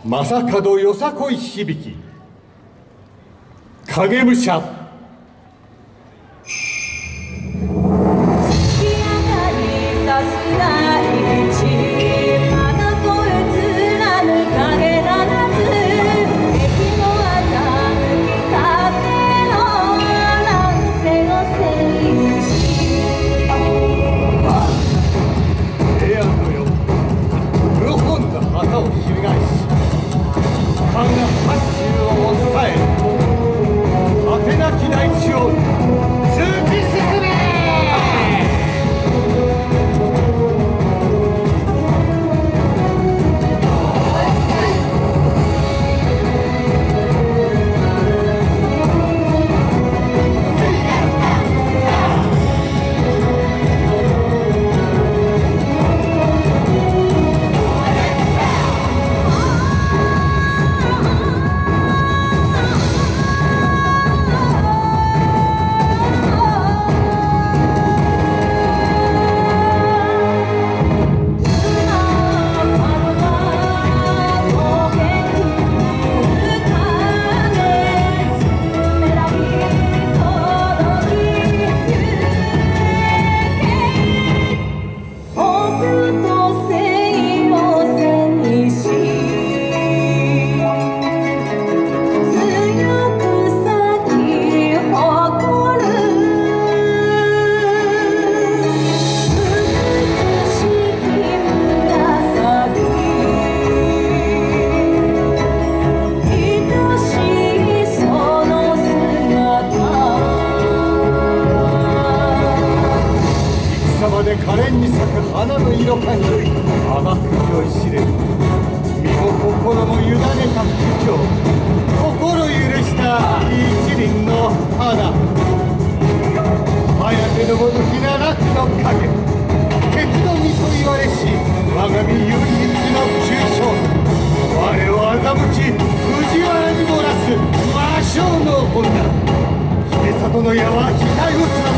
正門よさこい響き影武者。可憐に咲く花の色感に甘く酔いしれる身も心も委ねた不況心許した一輪の花早手のごとき七つの影鉄の実と言われし我が身唯一の急所我を欺き藤原に漏らす魔性の女秀里の矢は額を貫